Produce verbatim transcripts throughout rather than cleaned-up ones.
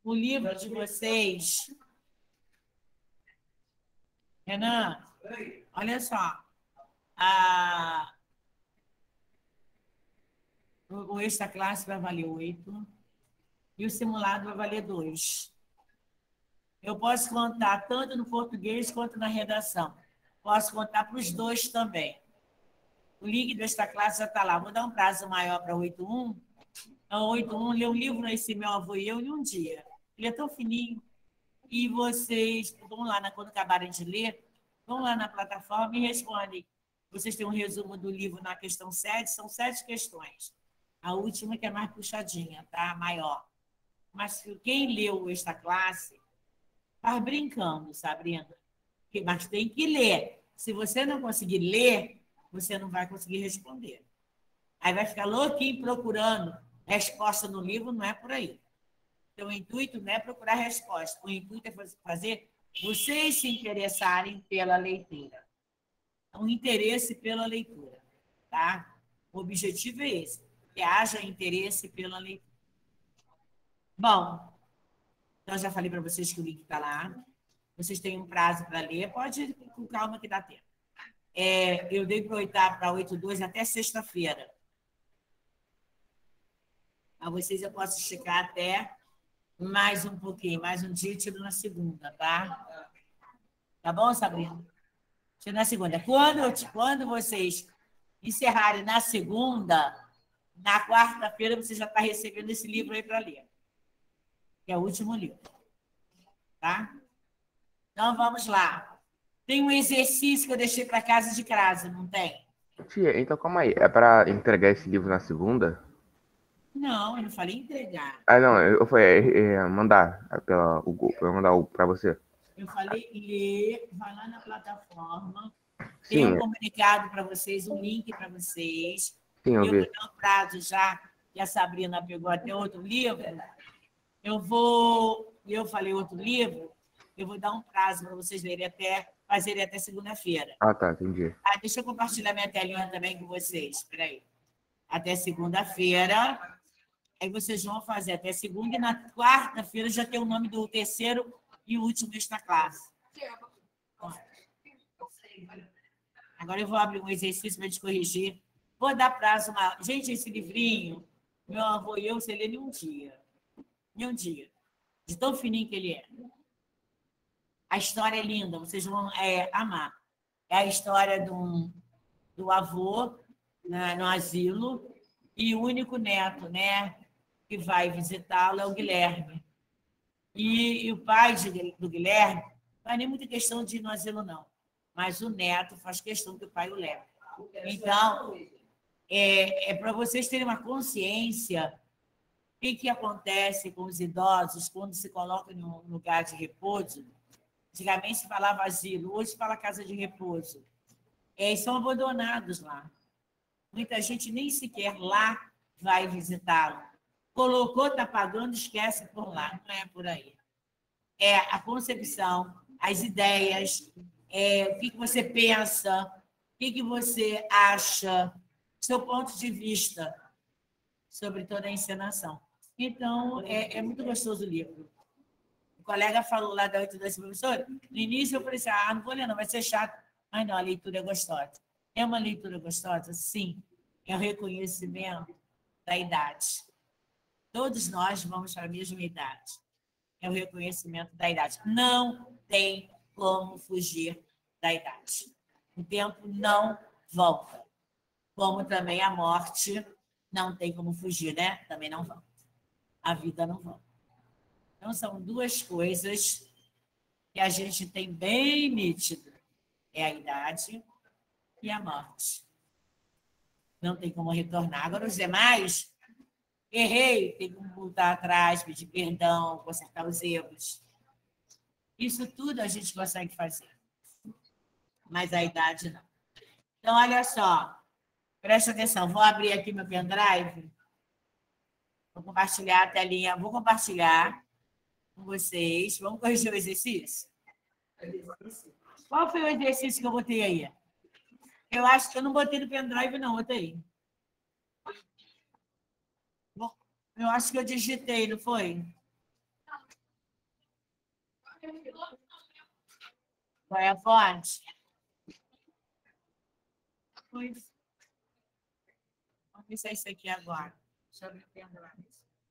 o livro de vocês... Renan, olha só. A... O extra classe vai valer oito e o simulado vai valer dois. Eu posso contar tanto no português quanto na redação. Posso contar para os dois também. O link desta classe já está lá. Vou dar um prazo maior para oito um. Então, oito um, lê um livro Esse Meu Avô e Eu em um dia. Ele é tão fininho. E vocês vão lá, quando acabarem de ler, vão lá na plataforma e respondem. Vocês têm um resumo do livro na questão sete, são sete questões. A última que é mais puxadinha, tá? Maior. Mas quem leu esta classe, faz brincando, Sabrina. Mas tem que ler. Se você não conseguir ler, você não vai conseguir responder. Aí vai ficar louquinho procurando resposta no livro, não é por aí. Então, o intuito não é procurar resposta. O intuito é fazer vocês se interessarem pela leitura. Um interesse pela leitura, tá? O objetivo é esse, que haja interesse pela leitura. Bom, então já falei para vocês que o link está lá. Vocês têm um prazo para ler, pode ir com calma que dá tempo. É, eu dei para oito dois até sexta-feira. A vocês eu posso esticar até mais um pouquinho, mais um dia, tiro na segunda, tá? Tá bom, Sabrina? Tiro na segunda. Quando, quando vocês encerrarem na segunda, na quarta-feira você já está recebendo esse livro aí para ler, que é o último livro. Tá? Então, vamos lá. Tem um exercício que eu deixei para casa de casa, não tem? Tia, então calma aí. É para entregar esse livro na segunda? Não, eu não falei entregar. Ah, não, eu falei é, é, mandar pela, o, eu mandar para você. Eu falei ler, vai lá na plataforma, tem um Sim, comunicado para vocês, um link para vocês. sim, eu Eu vou vi. dar um prazo já, que a Sabrina pegou até outro livro. Eu vou, eu falei outro livro, eu vou dar um prazo para vocês lerem até, fazerem até segunda-feira. Ah, tá, entendi. Ah, deixa eu compartilhar minha telinha também com vocês. Espera aí. Até segunda-feira. Aí vocês vão fazer até segunda, e na quarta-feira já tem o nome do terceiro e o último desta classe. Agora eu vou abrir um exercício para te corrigir. Vou dar prazo. Uma... Gente, esse livrinho, meu avô e eu, você lê em um dia. Em um dia. De tão fininho que ele é. A história é linda, vocês vão é, amar. É a história do, do avô né, no asilo e o único neto, né, que vai visitá-lo é o Guilherme. E, e o pai de, do Guilherme não faz nem muita questão de ir no asilo, não. Mas o neto faz questão que o pai o leve. Então, é, é para vocês terem uma consciência o que, que acontece com os idosos quando se colocam em um lugar de repouso. Antigamente se falava asilo, hoje se fala casa de repouso. É, são abandonados lá. Muita gente nem sequer lá vai visitá-lo. Colocou, está pagando, esquece por lá. Não é por aí. É a concepção, as ideias, é, o que, que você pensa, o que, que você acha, seu ponto de vista sobre toda a encenação. Então, é, é muito gostoso o livro. O colega falou lá da oito dois, professor, no início eu falei assim, ah, não vou ler não, vai ser chato. Mas não, a leitura é gostosa. É uma leitura gostosa? Sim. É o reconhecimento da idade. Todos nós vamos para a mesma idade. É o reconhecimento da idade. Não tem como fugir da idade. O tempo não volta. Como também a morte não tem como fugir, né? Também não volta. A vida não volta. Então, são duas coisas que a gente tem bem nítido. É a idade e a morte. Não tem como retornar. Agora, os demais, errei, tem como voltar atrás, pedir perdão, consertar os erros. Isso tudo a gente consegue fazer. Mas a idade não. Então, olha só. Presta atenção. Vou abrir aqui meu pendrive. Vou compartilhar a telinha. Vou compartilhar com vocês. Vamos corrigir o exercício? Qual foi o exercício que eu botei aí? Eu acho que eu não botei no pendrive, não. Botei. Eu acho que eu digitei, não foi? Qual é a fonte? Pois. Vamos ver se é isso aqui agora. Deixa eu abrir o pendrive.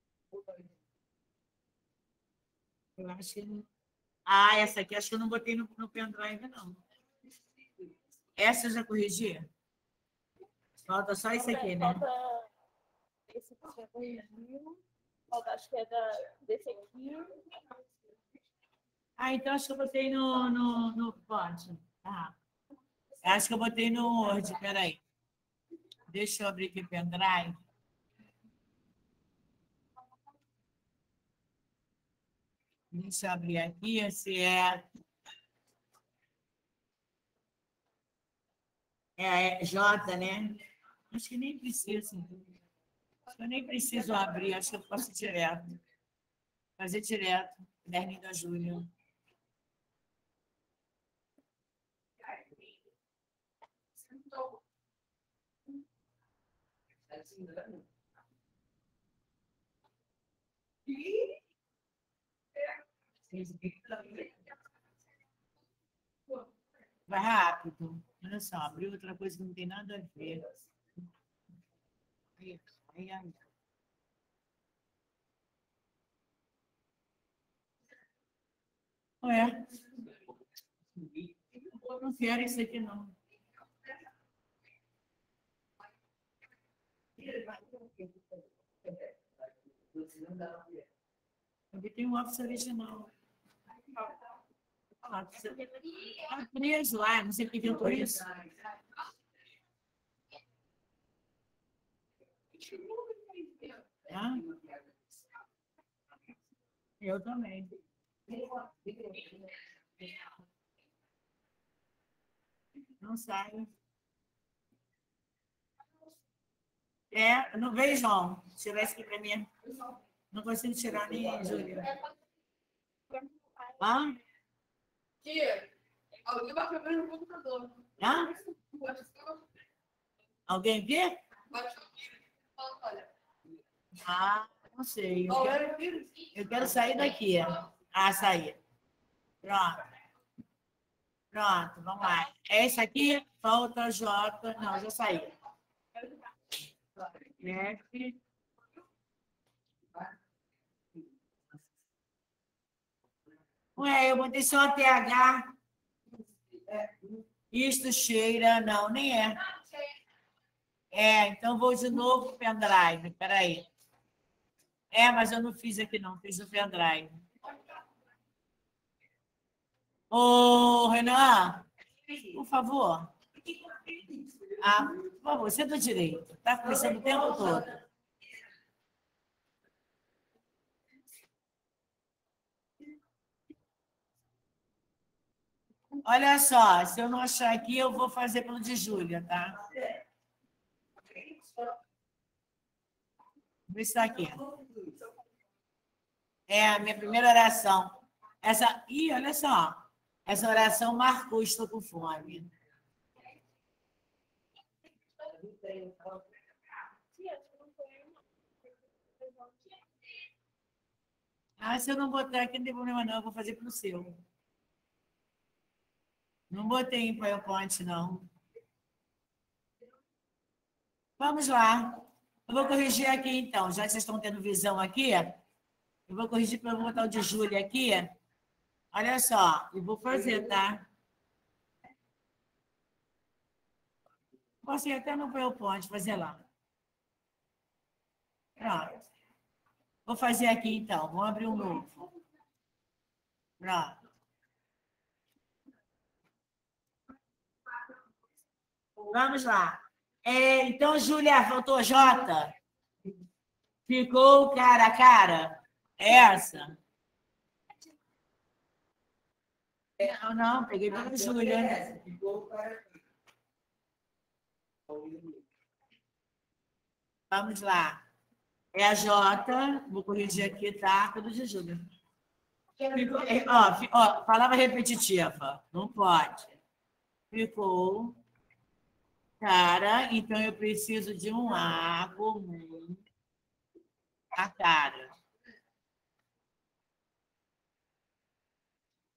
Eu acho que... Ah, essa aqui acho que eu não botei no, no pendrive, não. Essa eu já corrigi? Falta só isso aqui, né? Falta esse que você corrigiu. Falta, acho que é da, desse aqui. Ah, então acho que eu botei no, no, no Word. Ah, acho que eu botei no Word, peraí. Deixa eu abrir aqui o pendrive. Deixa eu abrir aqui, se é... É, é J, né? Acho que nem preciso. Acho que eu nem preciso abrir, acho que eu posso ir direto. Fazer direto. Caderninho da Júlia. Vai rápido. Olha só, abriu outra coisa que não tem nada a ver. Ai, ai, ai. Ué. Não quero isso aqui, não. Eu tenho um Office original. Ah, tá preso lá, não sei quem inventou isso. Ah? Eu também. Não sai. É, não vejo, João. Tirar isso aqui para mim. Não consigo tirar nem, Júlia. Hã? Tia, alguém vai quebrar no computador. Hã? Alguém vê? Ah, não sei. Eu quero, eu quero sair daqui. Ah, sair. Pronto. Pronto, vamos lá. Esse aqui, falta J. Não, já saí. F. Ué, eu botei só T H. Isto cheira, não, nem é. É, então vou de novo para o pendrive. Espera aí. É, mas eu não fiz aqui, não. Fiz no pendrive. Ô, Renan, por favor. Ah, por favor, você é do direito. Está conversando o tempo todo. Olha só, se eu não achar aqui, eu vou fazer pelo de Júlia, tá? Vê se está aqui. É a minha primeira oração. Essa... Ih, olha só. Essa oração marcou, estou com fome. Ah, se eu não botar aqui, não tem problema não, eu vou fazer para o seu. Não botei em PowerPoint, não. Vamos lá. Eu vou corrigir aqui, então. Já que vocês estão tendo visão aqui, eu vou corrigir para eu botar o de Júlia aqui. Olha só, eu vou fazer, tá? Posso ir até no PowerPoint, fazer lá. Pronto. Vou fazer aqui, então. Vou abrir um novo. Pronto. Vamos lá. É, então, Júlia, faltou J. Ficou cara a cara? Essa? É, não, não, peguei pela Júlia. Vamos lá. É a J. Vou corrigir aqui, tá? Tudo de Júlia. Ficou, ó, ó, palavra repetitiva. Não pode. Ficou cara, então eu preciso de um A comum a cara.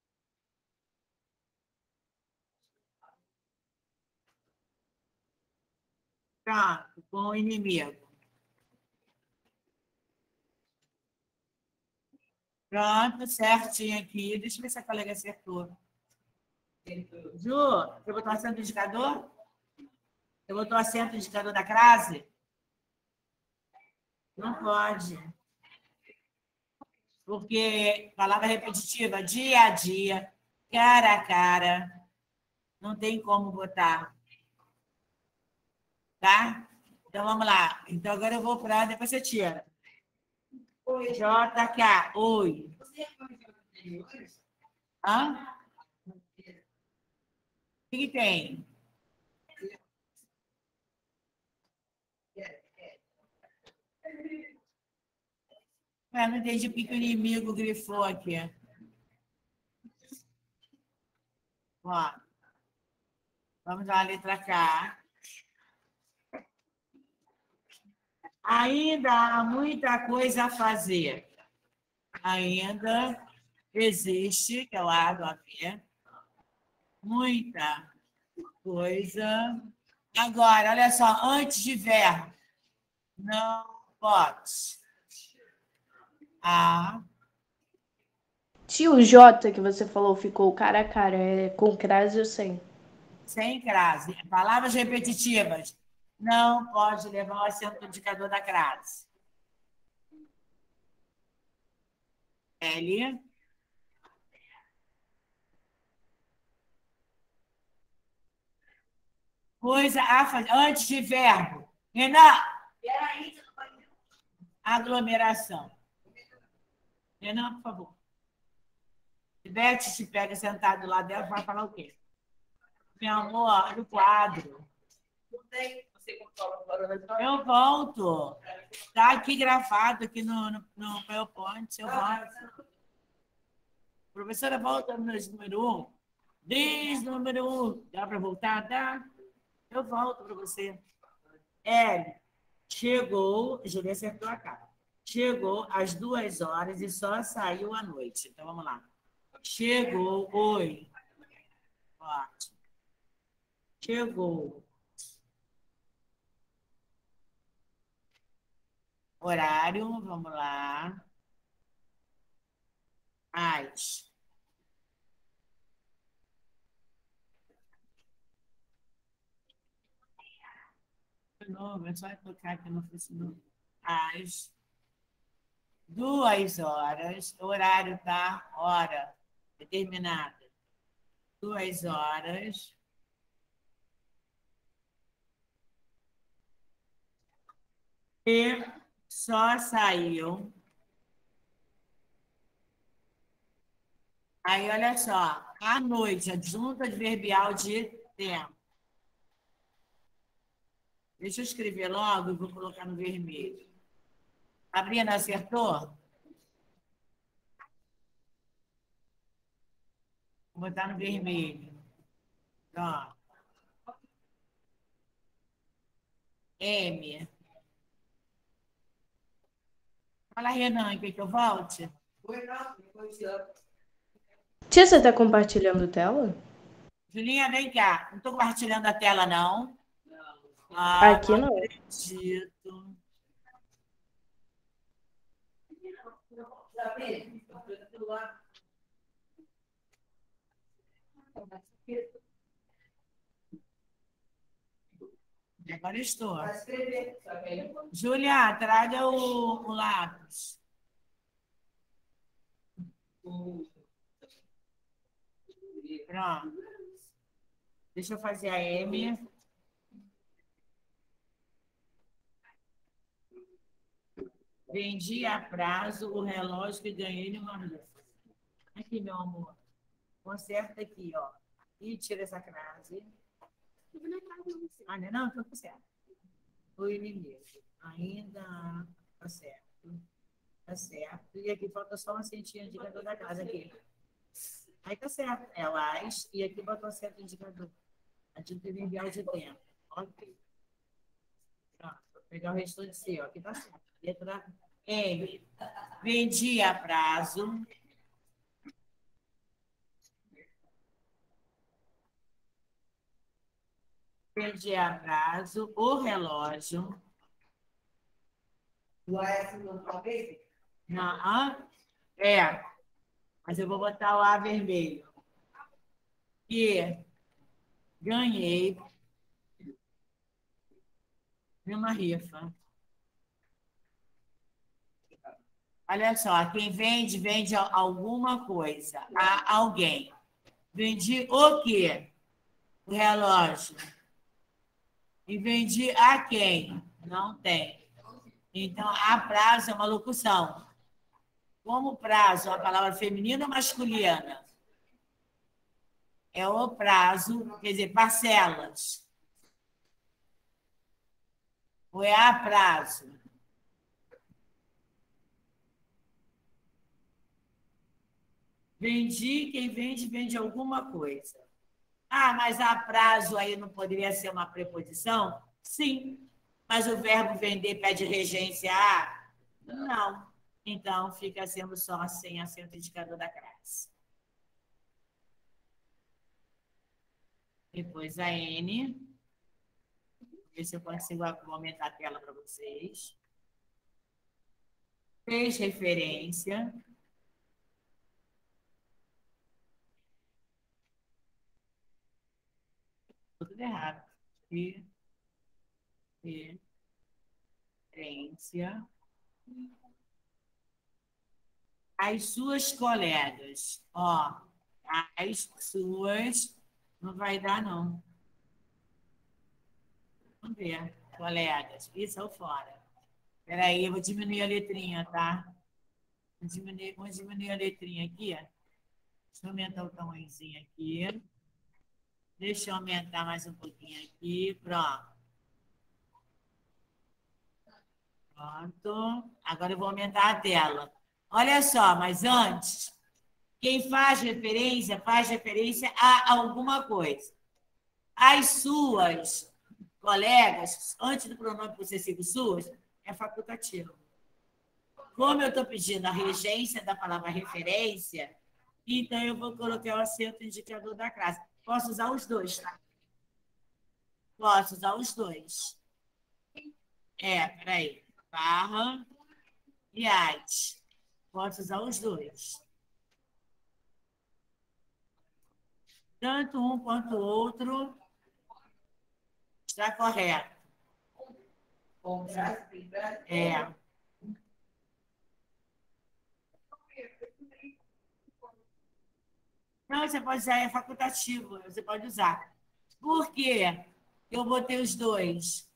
Pronto, com o inimigo. Pronto, certinho aqui. Deixa eu ver se a colega acertou. Ju, você botou acento do indicador? Você botou acento do indicador da crase? Não pode. Porque palavra repetitiva, dia a dia, cara a cara, não tem como botar. Tá? Então, vamos lá. Então, agora eu vou para... Depois você tira. J K, oi. Hã? O que, que tem? Eu não entendi porque que o inimigo grifou aqui. Ó. Vamos dar a letra K. Ainda há muita coisa a fazer. Ainda existe, que é o A do A P, muita coisa. Agora, olha só, antes de verbo, não pode. A. Tio, o J que você falou ficou cara a cara, é com crase ou sem? Sem crase. Palavras repetitivas. Não pode levar o acento do indicador da crase. L. Coisa a fazer. Antes de verbo. Renan. Aglomeração. Renan, por favor. Se Beth te pega sentado do lado dela, vai falar o quê? Meu amor, olha o quadro. Eu volto. Está aqui gravado aqui no, no, no PowerPoint. Eu volto. Professora, volta no número um. Desde o número um. Dá para voltar? Dá. Eu volto para você. L. Chegou. Julia acertou a cara. Chegou às duas horas e só saiu à noite. Então, vamos lá. Chegou. Oi. Ótimo. Chegou. Horário, vamos lá. Às. De novo, é só tocar aqui no Facebook. Às duas horas. Horário, tá? Hora determinada. Duas horas. E só saiu. Aí, olha só. À noite, adjunta adverbial de tempo. Deixa eu escrever logo e vou colocar no vermelho. A Brina acertou? Vou botar no vermelho. Ó. M. Fala, Renan, quer que eu volte? Tia, você tá compartilhando tela? Julinha, vem cá. Não estou compartilhando a tela, não. Ah, Aqui não. Não acredito. Agora estou. Júlia, traga o, o lápis. Pronto. Deixa eu fazer a M. Vendi a prazo o relógio que ganhei no Marlon. Aqui, meu amor. Conserta aqui, ó. E tira essa crase. Ah, não, não, estou certo. O inimigo. Ainda tá certo. Tá certo. E aqui falta só uma centinha de indicador da casa aqui. Aí tá certo. É las. E aqui botou certo indicador. A gente enviar de tempo. Ok. Pronto. Vou pegar o restante de C, ó. Aqui tá certo. Letra M. Vendi a prazo. Perdi a prazo, o relógio. Não, ah, é, mas eu vou botar o A vermelho. E ganhei uma rifa. Olha só, quem vende, vende alguma coisa a alguém. Vendi o quê? O relógio. E vendi a quem? Não tem. Então, a prazo é uma locução. Como prazo, a palavra feminina ou masculina? É o prazo, quer dizer, parcelas. Ou é a prazo? Vendi, quem vende, vende alguma coisa. Ah, mas a prazo aí não poderia ser uma preposição? Sim. Mas o verbo vender pede regência a? Não. Então, fica sendo só sem acento indicador da classe. Depois a N. Ver se eu consigo aumentar a tela para vocês. Fez referência. Tudo errado. E, referência. As suas colegas. Ó, as suas não vai dar, não. Vamos ver, colegas. Isso é fora. Espera aí, eu vou diminuir a letrinha, tá? Vou diminuir, vou diminuir a letrinha aqui. Deixa eu aumentar o tamanhozinho aqui. Deixa eu aumentar mais um pouquinho aqui. Pronto. Pronto. Agora eu vou aumentar a tela. Olha só, mas antes, quem faz referência, faz referência a alguma coisa. As suas colegas, antes do pronome possessivo suas, é facultativo. Como eu estou pedindo a regência da palavra referência, então eu vou colocar o acento indicador da classe. Posso usar os dois, tá? Posso usar os dois. É, peraí. Barra e arte. Posso usar os dois. Tanto um quanto o outro está correto. É. Não, você pode usar, é facultativo, você pode usar. Por quê? Eu botei os dois.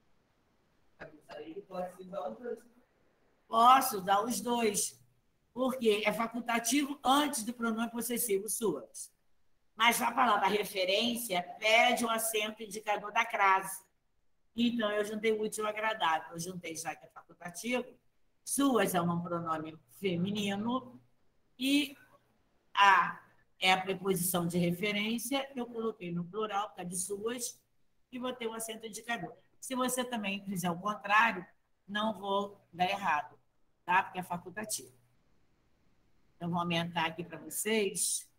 Posso usar os dois. Porque é facultativo antes do pronome possessivo suas. Mas a palavra referência pede o acento indicador da crase. Então, eu juntei o útil ao agradável. Eu juntei, já que é facultativo, suas é um pronome feminino e a é a preposição de referência, eu coloquei no plural, por causa de suas, e botei o acento indicador. Se você também fizer o contrário, não vou dar errado, tá? Porque é facultativo. Então, vou aumentar aqui para vocês.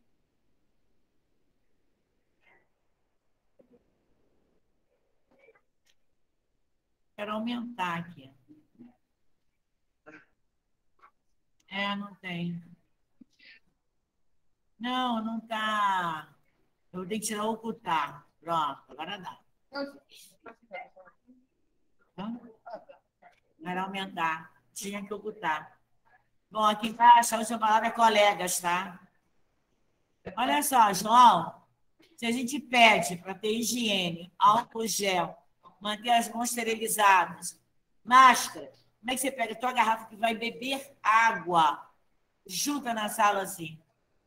Quero aumentar aqui. É, não tem. Não, não está. Eu tenho que tirar o ocultar. Pronto, agora dá. Agora aumentar. Tinha que ocultar. Bom, aqui embaixo a última palavra é colegas, tá? Olha só, João. Se a gente pede para ter higiene, álcool gel, manter as mãos esterilizadas, máscara, como é que você pega a tua garrafa que vai beber água? Junta na sala assim.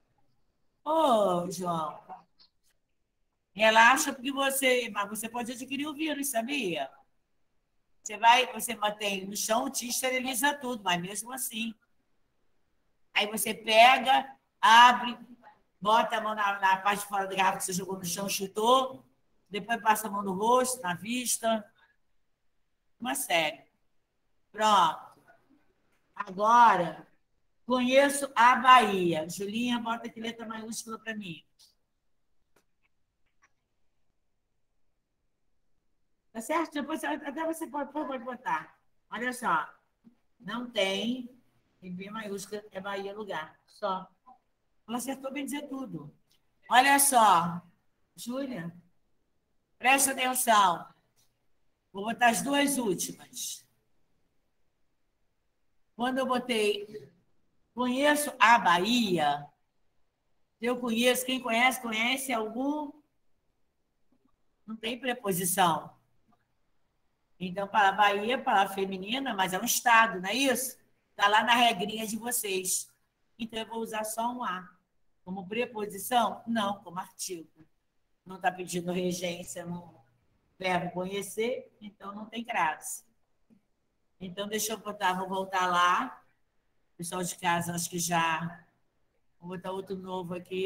Ô, João. Relaxa, porque você, mas você pode adquirir o vírus, sabia? Você vai, você mantém no chão, te esteriliza tudo, mas mesmo assim. Aí você pega, abre, bota a mão na, na parte de fora da garrafa que você jogou no chão, chutou, depois passa a mão no rosto, na vista. Uma série. Pronto. Agora, conheço a Bahia. Julinha, bota aqui letra maiúscula para mim. Tá certo? Depois, até você pode, pode botar. Olha só. Não tem, em B maiúscula, é Bahia lugar. Só. Ela acertou bem dizer tudo. Olha só. Júlia, presta atenção. Vou botar as duas últimas. Quando eu botei conheço a Bahia, eu conheço, quem conhece, conhece algum, não tem preposição. Então, para a Bahia, palavra feminina, mas é um estado, não é isso? Está lá na regrinha de vocês. Então, eu vou usar só um A. Como preposição? Não, como artigo. Não está pedindo regência no verbo conhecer, então não tem crase. Então, deixa eu botar, vou voltar lá. Pessoal de casa, acho que já. Vou botar outro novo aqui.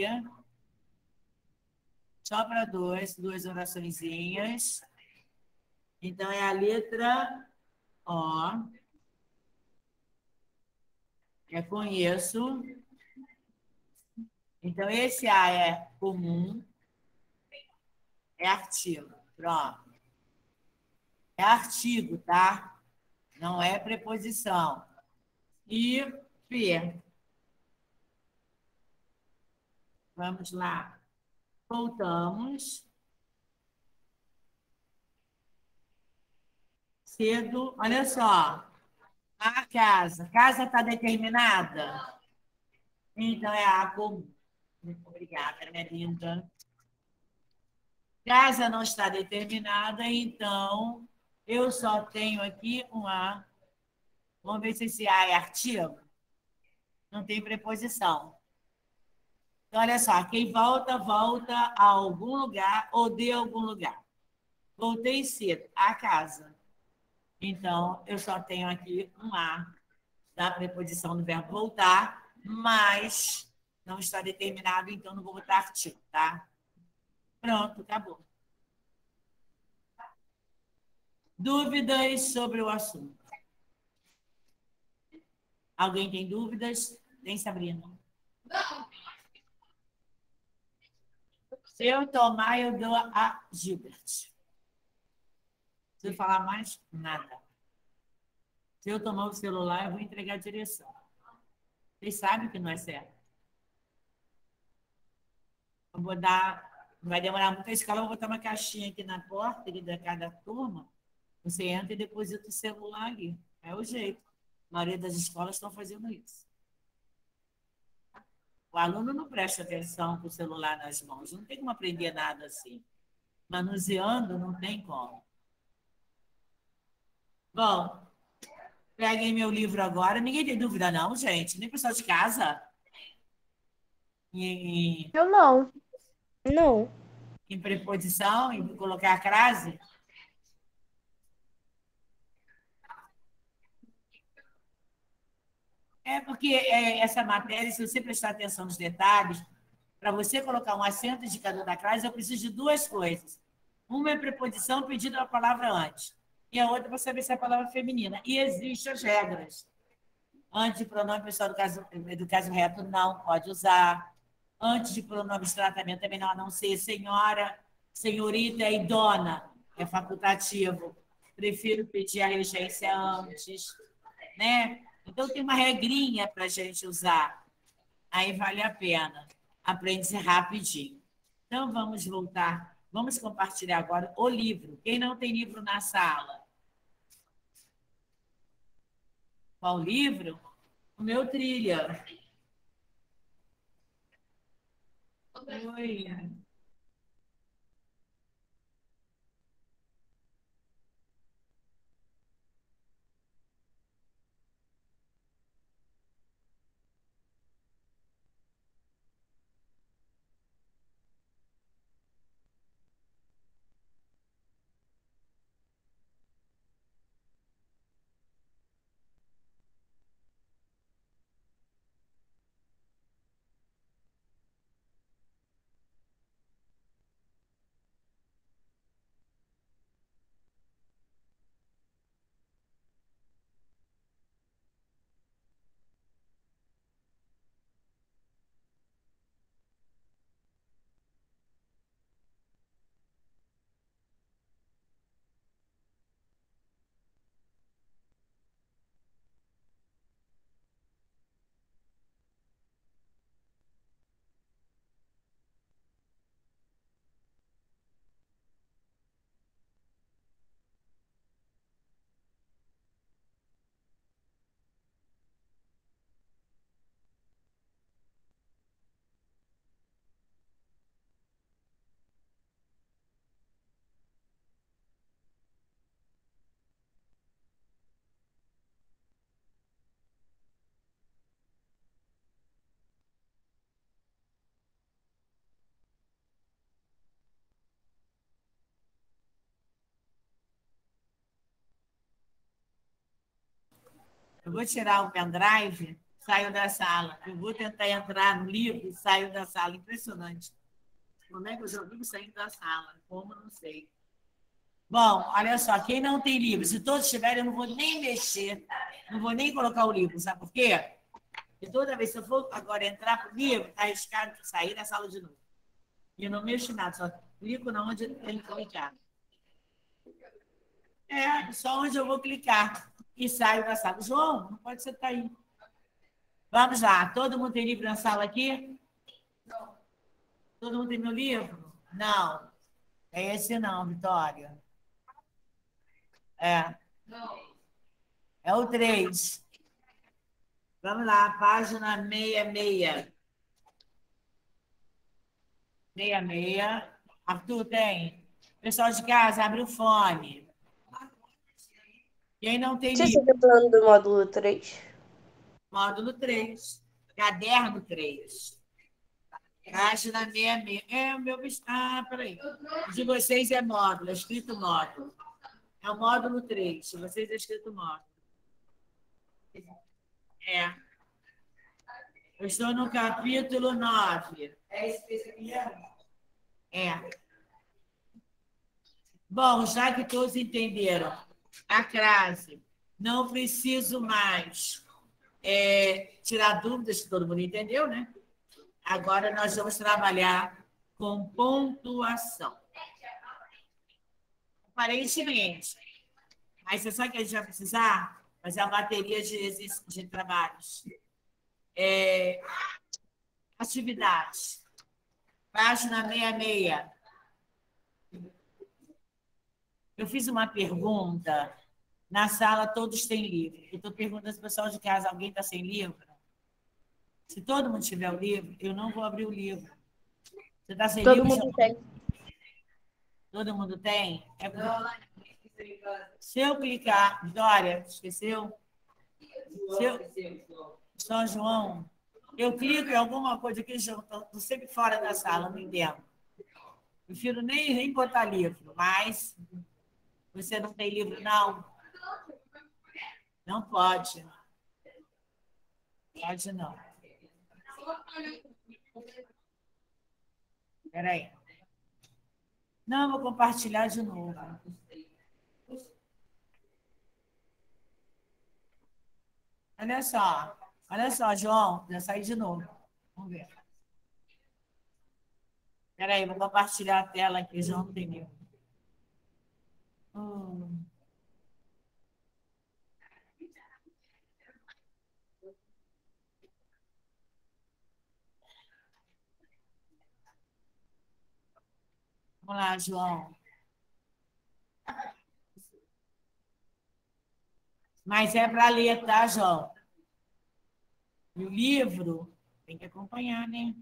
Só para dois, duas oraçõezinhas. Então, é a letra O. É conheço. Então, esse A é comum. É artigo. Pronto. É artigo, tá? Não é preposição. E P. Vamos lá. Voltamos. Cedo. Olha só. A casa. Casa está determinada? Então, é a comum. Obrigada, minha linda. Casa não está determinada, então eu só tenho aqui um A. Vamos ver se esse A é artigo. Não tem preposição. Então, olha só, quem volta, volta a algum lugar ou de algum lugar. Voltei cedo, a casa. Então, eu só tenho aqui um A da preposição do verbo voltar, mas não está determinado, então não vou botar artigo, tá? Pronto, acabou. Dúvidas sobre o assunto? Alguém tem dúvidas? Tem, Sabrina? Se eu tomar, eu dou a Gilbert. Se eu falar mais, nada. Se eu tomar o celular, eu vou entregar a direção. Vocês sabem que não é certo. Eu vou dar... Não vai demorar muito a escala, eu vou botar uma caixinha aqui na porta de cada turma. Você entra e deposita o celular ali. É o jeito. A maioria das escolas estão fazendo isso. O aluno não presta atenção com o celular nas mãos. Não tem como aprender nada assim. Manuseando, não tem como. Bom, peguem meu livro agora. Ninguém tem dúvida, não, gente? Nem pessoal de casa? Em, Eu não. Não. em preposição, em colocar a crase? É porque é, essa matéria, se você prestar atenção nos detalhes, para você colocar um acento indicador da crase, eu preciso de duas coisas. Uma é preposição pedida a palavra antes, e a outra para saber se é a palavra feminina. E existem as regras. Antes de pronome pessoal do caso, do caso reto, não pode usar. Antes de pronome de tratamento, também não, a não ser senhora, senhorita e dona. É facultativo. Prefiro pedir a regência antes. Né? Então, tem uma regrinha para a gente usar. Aí vale a pena. Aprende-se rapidinho. Então, vamos voltar. Vamos compartilhar agora o livro. Quem não tem livro na sala? Qual livro? O meu trilha. Oi. Eu vou tirar o pendrive, saio da sala. Eu vou tentar entrar no livro e saio da sala. Impressionante. Como é que eu já vivo saindo da sala? Como, não sei. Bom, olha só, quem não tem livro, se todos tiverem, eu não vou nem mexer, não vou nem colocar o livro, sabe por quê? Porque toda vez que eu for agora entrar para o livro, está arriscado de sair da sala de novo. E eu não mexo em nada, só clico na onde ele clicar. É, só onde eu vou clicar e saio da sala. João, não pode ser que tá aí. Vamos lá, todo mundo tem livro na sala aqui? Não. Todo mundo tem meu livro? Não. É esse não, Vitória. É. Não. É o três. Vamos lá, página sessenta e seis. sessenta e seis. Arthur, tem? Pessoal de casa, abre o fone. Quem não tem Você livro? está falando do módulo três? Módulo três. Caderno três. Página sessenta e seis. É o meu... Ah, peraí. O de vocês é módulo, é escrito módulo. É o módulo três. De vocês é escrito módulo. É. Eu estou no capítulo nove. É esse aqui? É. Bom, já que todos entenderam a crase, não preciso mais é, tirar dúvidas, que todo mundo entendeu, né? Agora nós vamos trabalhar com pontuação. Aparentemente. Mas você sabe que a gente vai precisar fazer a bateria de, de trabalhos. É, atividades. Página sessenta e seis. Eu fiz uma pergunta. Na sala todos têm livro. Eu estou perguntando se o pessoal de casa, alguém está sem livro? Se todo mundo tiver o livro, eu não vou abrir o livro. Você está sem Todo livro? mundo tem. Todo mundo tem? É porque... Se eu clicar... Dória, esqueceu? Se eu... São João. Eu clico em alguma coisa aqui, estou sempre fora da sala, não entendo. Prefiro nem, nem botar livro, mas você não tem livro, não? Não pode. Pode não. Espera aí. Não, vou compartilhar de novo. Olha só. Olha só, João. Já saí de novo. Vamos ver. Espera aí, vou compartilhar a tela aqui, João não tem livro. Hum. Vamos lá, João. Mas é para ler, tá, João? E o livro tem que acompanhar, né?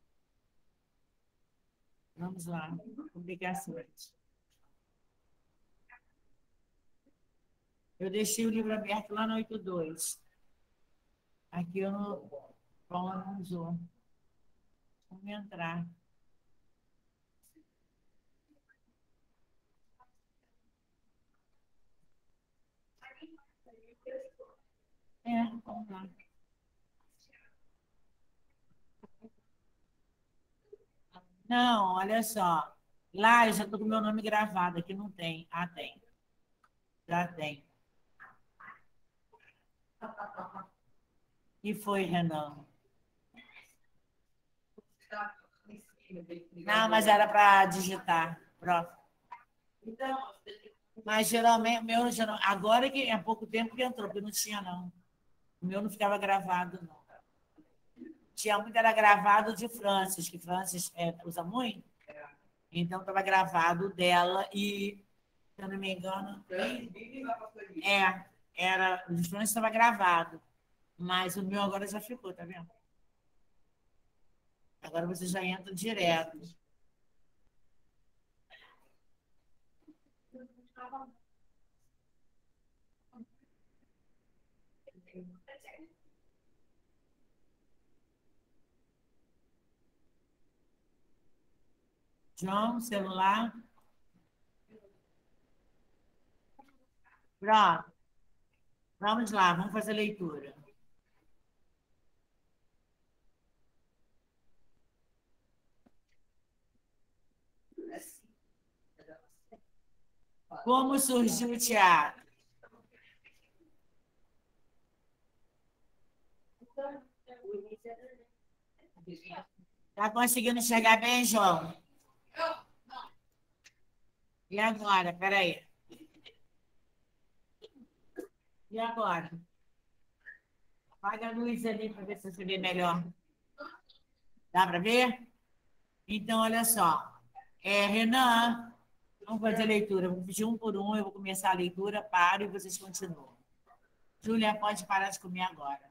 Vamos lá. Publicações. Eu deixei o livro aberto lá no oito ponto dois. Aqui eu não, Bom, eu não usou. Vamos entrar. É, vamos lá. Não, olha só. Lá eu já estou com o meu nome gravado, aqui não tem. Ah, tem. Já tem. E foi, Renan? Não, mas era para digitar. Pronto. Mas geralmente, meu, agora que há pouco tempo que entrou, porque não tinha, não. O meu não ficava gravado, não. Tinha muito, era gravado de Francis, que Francis é, usa muito. Então, estava gravado dela e, se eu não me engano, é, era, o de Francis estava gravado, mas o meu agora já ficou, tá vendo? Agora você já entra direto. João, celular. Pronto. Vamos lá, vamos fazer a leitura. Como surgiu o teatro? Está conseguindo enxergar bem, João? E agora? Peraí. E agora? Apaga a luz ali para ver se você vê melhor. Dá para ver? Então, olha só. É, Renan, vamos fazer a leitura. Vou pedir um por um, eu vou começar a leitura, paro e vocês continuam. Júlia, pode parar de comer agora.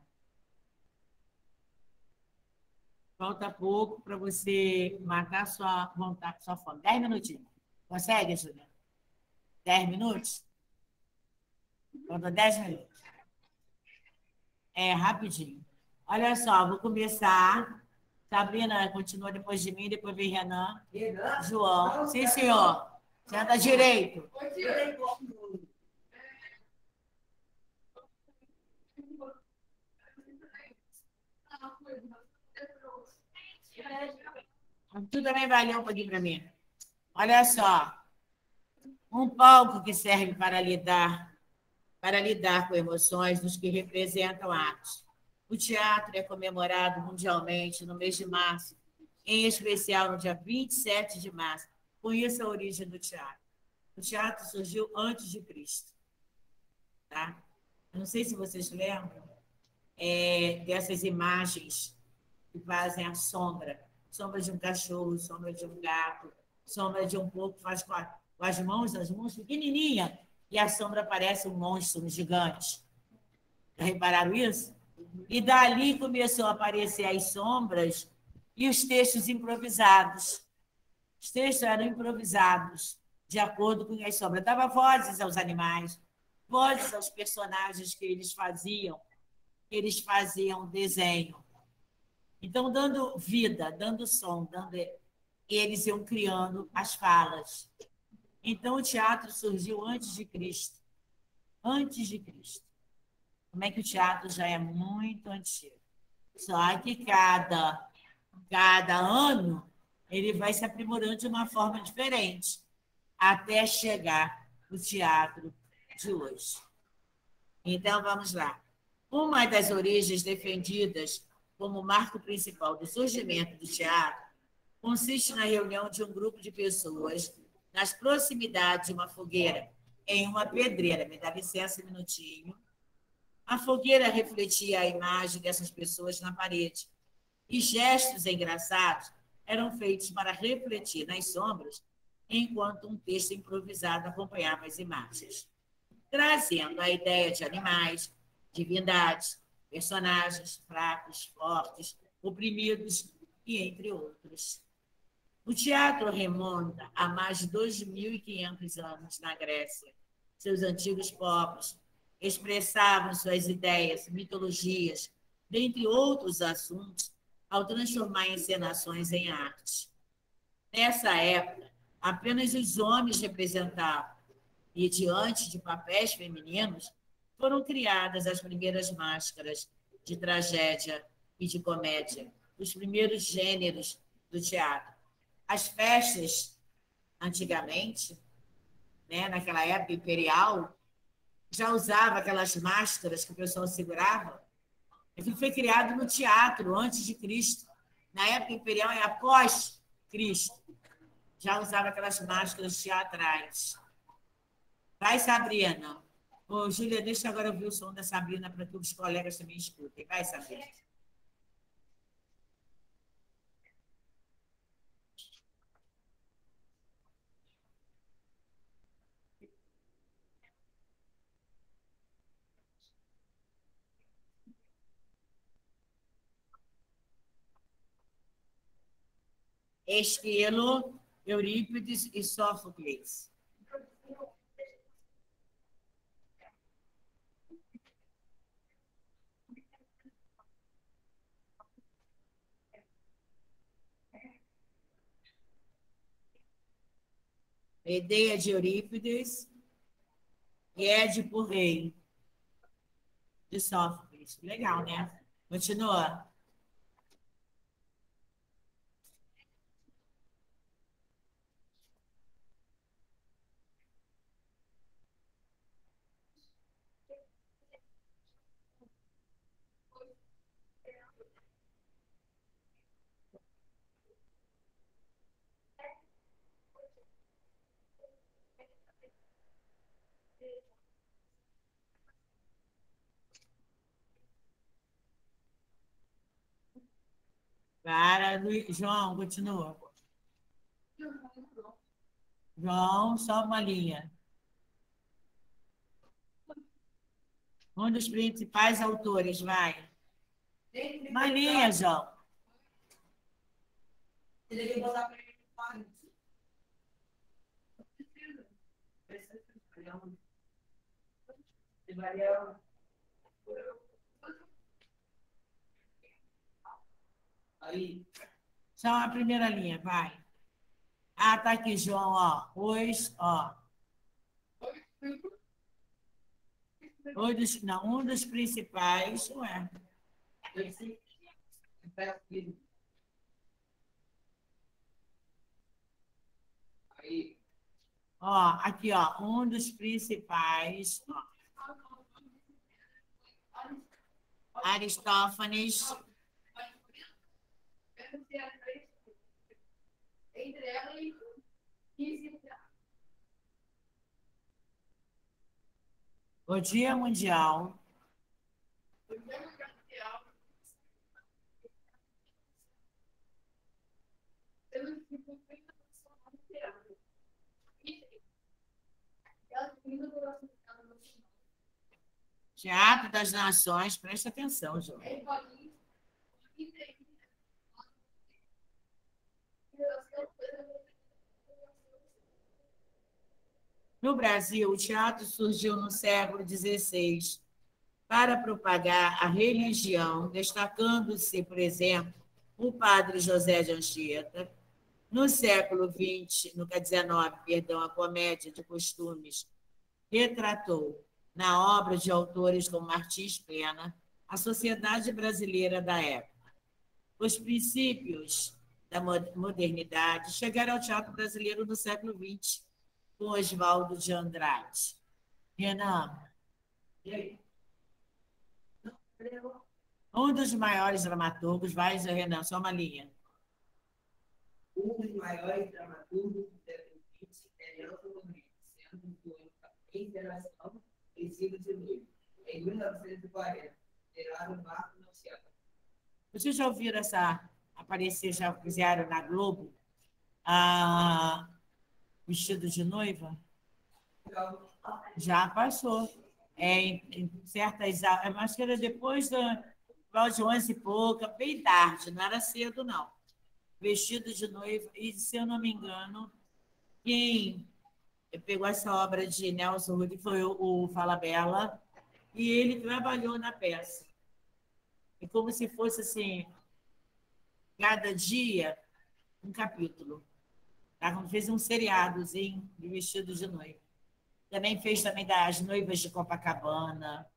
Falta pouco para você matar sua vontade, sua fome. Dez minutinhos. Consegue, Júlia? Dez minutos? Falta dez minutos. É, rapidinho. Olha só, vou começar. Sabrina continua depois de mim, depois vem Renan. João. Sim, senhor. Senta direito. Tu também vai ler um pouquinho para mim. Olha só. Um palco que serve para lidar, para lidar com emoções dos que representam atos. O teatro é comemorado mundialmente no mês de março, em especial no dia vinte e sete de março. Conheça a origem do teatro. O teatro surgiu antes de Cristo. Tá? Eu não sei se vocês lembram é, dessas imagens que fazem a sombra. Sombra de um cachorro, sombra de um gato, sombra de um porco, faz com, a, com as mãos, as mãos pequenininhas, e a sombra parece um monstro, um gigante. Já repararam isso? E dali começou a aparecer as sombras e os textos improvisados. Os textos eram improvisados, de acordo com as sombras. Dava vozes aos animais, vozes aos personagens que eles faziam, que eles faziam desenho. Então, dando vida, dando som, dando... eles iam criando as falas. Então, o teatro surgiu antes de Cristo. Antes de Cristo. Como é que o teatro já é muito antigo? Só que cada, cada ano ele vai se aprimorando de uma forma diferente, até chegar no teatro de hoje. Então, vamos lá. Uma das origens defendidas como marco principal do surgimento do teatro consiste na reunião de um grupo de pessoas nas proximidades de uma fogueira, em uma pedreira. Me dá licença um minutinho. A fogueira refletia a imagem dessas pessoas na parede, e gestos engraçados eram feitos para refletir nas sombras, enquanto um texto improvisado acompanhava as imagens, trazendo a ideia de animais, divindades, personagens fracos, fortes, oprimidos e entre outros. O teatro remonta a mais de dois mil e quinhentos anos na Grécia. Seus antigos povos expressavam suas ideias, mitologias, dentre outros assuntos, ao transformar encenações em arte. Nessa época, apenas os homens representavam, e diante de papéis femininos, foram criadas as primeiras máscaras de tragédia e de comédia, os primeiros gêneros do teatro. As festas, antigamente, né, naquela época imperial, já usava aquelas máscaras que o pessoal segurava. Aquilo foi criado no teatro, antes de Cristo. Na época imperial e após Cristo. Já usava aquelas máscaras teatrais. Vai, Sabrina. Ô, Júlia, deixa agora eu ouvir o som da Sabrina para que os colegas também escutem. Vai, Sabrina. Esquilo, Eurípides e Sófocles. Medeia de Eurípides e Édipo Rei. de Sófocles. Legal, né? Continua. Para, Luiz. João, continua. João, só uma linha. Um dos principais autores, vai. Uma linha, João. Só a primeira linha, vai. Ah, tá aqui, João, ó. Os, ó. Um dos, não, um dos principais, ué. Ó, aqui, ó, um dos principais, ó, Aristófanes. O Dia Mundial Teatro das Nações, presta atenção, João. No Brasil, o teatro surgiu no século dezesseis para propagar a religião, destacando-se, por exemplo, o padre José de Anchieta. No século vinte, no dezenove, perdão, a comédia de costumes retratou, na obra de autores como Martins Pena, a sociedade brasileira da época. Os princípios da modernidade chegaram ao teatro brasileiro no século vinte, com Oswaldo de Andrade. Renan, e aí? Um dos maiores dramaturgos, vai, Renan, só uma linha. Um dos maiores dramaturgos do século vinte é Nelson Rodrigues, sendo influente em Interação e Ciclo de Livro, em mil novecentos e quarenta, gerado Marco Nociata. Vocês já ouviram essa aparecer, já fizeram na Globo, a Vestido de Noiva? Já passou. É, em, em certas aulas, acho que era depois da de onze e pouca, bem tarde, não era cedo, não. Vestido de Noiva, e, se eu não me engano, quem pegou essa obra de Nelson Rodrigues foi o, o Falabella, e ele trabalhou na peça. É como se fosse assim, cada dia um capítulo. Tá? Fez um seriadozinho de Vestido de Noiva. Também fez também das Noivas de Copacabana.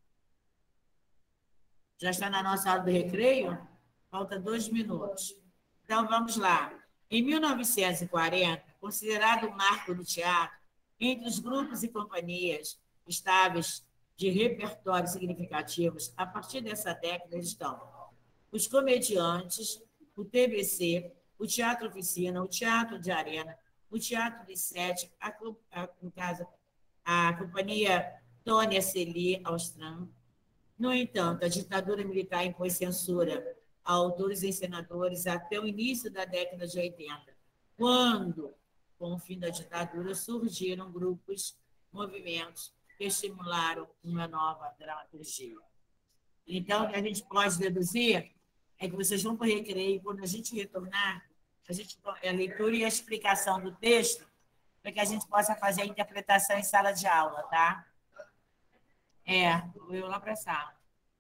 Já está na nossa hora do recreio? Falta dois minutos. Então, vamos lá. Em mil novecentos e quarenta, considerado um marco do teatro, entre os grupos e companhias estáveis de repertórios significativos, a partir dessa década estão os comediantes, o T B C, o Teatro Oficina, o Teatro de Arena, o Teatro de Sete, a, a, no caso, a companhia Tônia Celi Austran. No entanto, a ditadura militar impôs censura a autores e encenadores até o início da década de oitenta, quando, com o fim da ditadura, surgiram grupos, movimentos que estimularam uma nova dramaturgia. Então, o que a gente pode deduzir é que vocês vão para o recreio, e quando a gente retornar, a, gente, a leitura e a explicação do texto, para que a gente possa fazer a interpretação em sala de aula, tá? É, eu lá para a sala.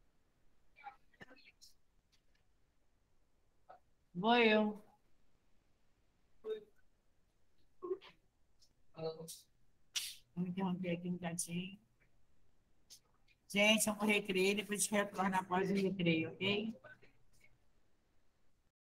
Vou eu. Vou interromper aqui um gatinho. Gente, vamos recreio, depois a gente retorna após o recreio, ok?